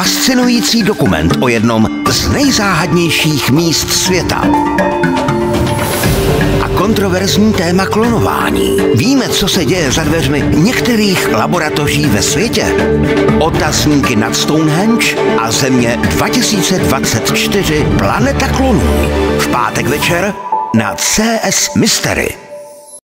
fascinující dokument o jednom z nejzáhadnějších míst světa. A kontroverzní téma klonování. Víme, co se děje za dveřmi některých laboratoří ve světě? Otazníky nad Stonehenge a Země 2024 Planeta klonů. V pátek večer na CS Mystery.